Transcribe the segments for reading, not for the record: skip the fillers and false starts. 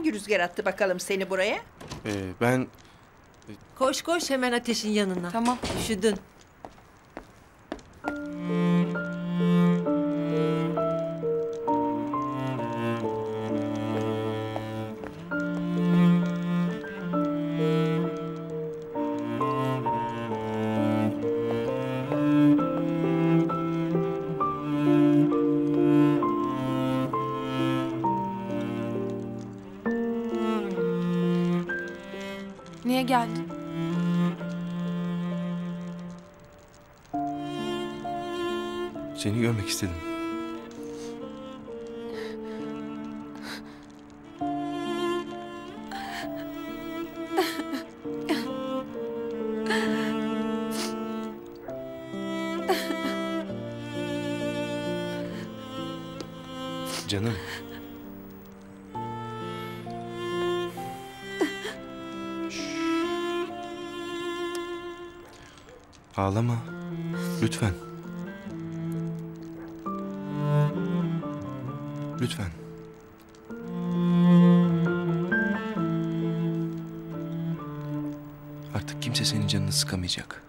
Hangi rüzgar attı bakalım seni buraya? Ben... Koş koş hemen ateşin yanına. Tamam. Üşüdün. Niye geldin? Seni görmek istedim. Canım. Ağlama. Lütfen. Lütfen. Artık kimse senin canını sıkamayacak.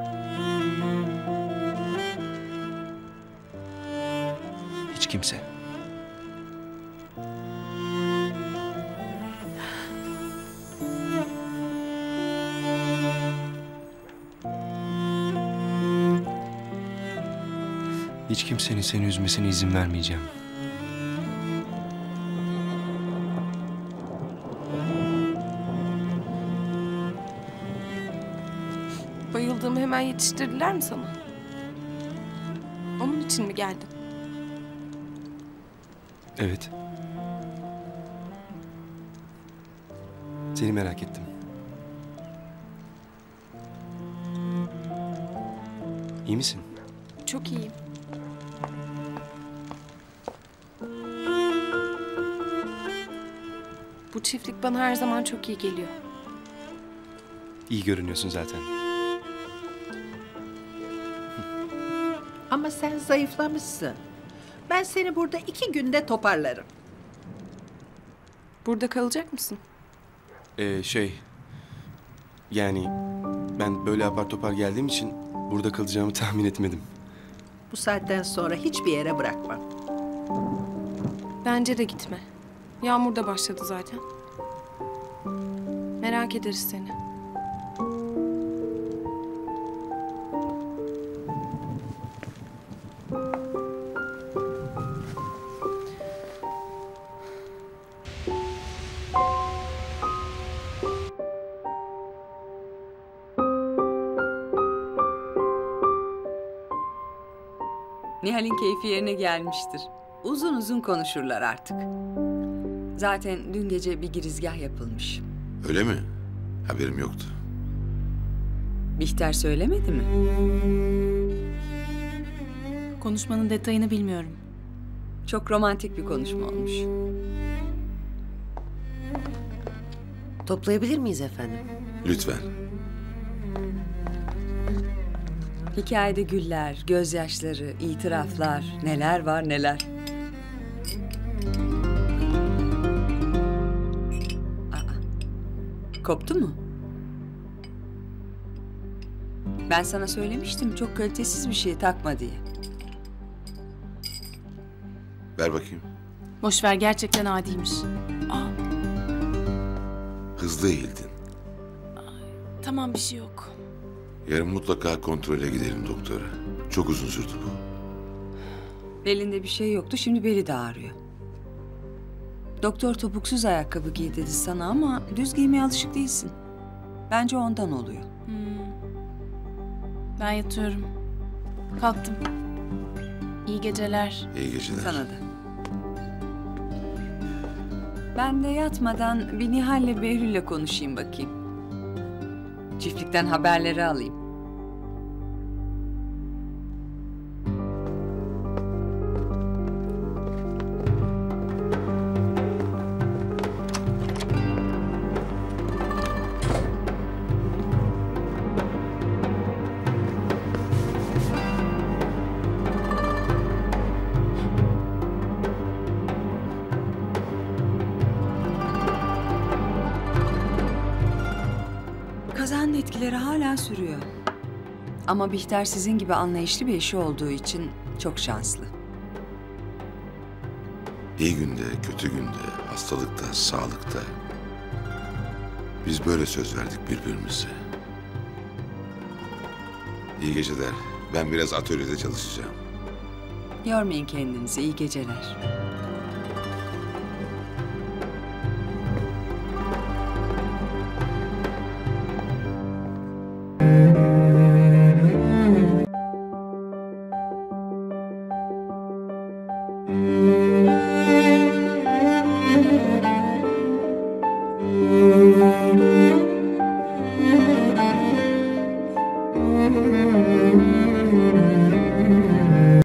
Hiç kimse. Hiç kimsenin seni üzmesine izin vermeyeceğim. Bayıldığımı hemen yetiştirdiler mi sana? Onun için mi geldin? Evet. Seni merak ettim. İyi misin? Çok iyiyim. Bu çiftlik bana her zaman çok iyi geliyor. İyi görünüyorsun zaten. Ama sen zayıflamışsın. Ben seni burada 2 günde toparlarım. Burada kalacak mısın? Yani ben böyle apar topar geldiğim için burada kalacağımı tahmin etmedim. Bu saatten sonra hiçbir yere bırakmam. Bence de gitme. Yağmur da başladı zaten. Merak ederiz seni. Nihal'in keyfi yerine gelmiştir. Uzun uzun konuşurlar artık. Zaten dün gece bir girizgah yapılmış. Öyle mi? Haberim yoktu. Bihter söylemedi mi? Konuşmanın detayını bilmiyorum. Çok romantik bir konuşma olmuş. Toplayabilir miyiz efendim? Lütfen. Hikayede güller, gözyaşları, itiraflar, neler var neler. Koptu mu? Ben sana söylemiştim çok kalitesiz bir şey takma diye. Ver bakayım. Boş ver, gerçekten adiymiş. Hızlı eğildin. Tamam, bir şey yok. Yarın mutlaka kontrole gidelim doktora. Çok uzun sürdü bu. Belinde bir şey yoktu, şimdi beli de ağrıyor. Doktor topuksuz ayakkabı giy dedi sana ama düz giymeye alışık değilsin. Bence ondan oluyor. Ben yatıyorum. Kalktım. İyi geceler. İyi geceler. Sana da. Ben de yatmadan bir Nihal'le Behlül'le konuşayım bakayım. Çiftlikten haberleri alayım. etkileri hala sürüyor. Ama Bihter sizin gibi anlayışlı bir eşi olduğu için çok şanslı. İyi günde, kötü günde, hastalıkta, sağlıkta. Biz böyle söz verdik birbirimize. İyi geceler. Ben biraz atölyede çalışacağım. Yormayın kendinizi. İyi geceler.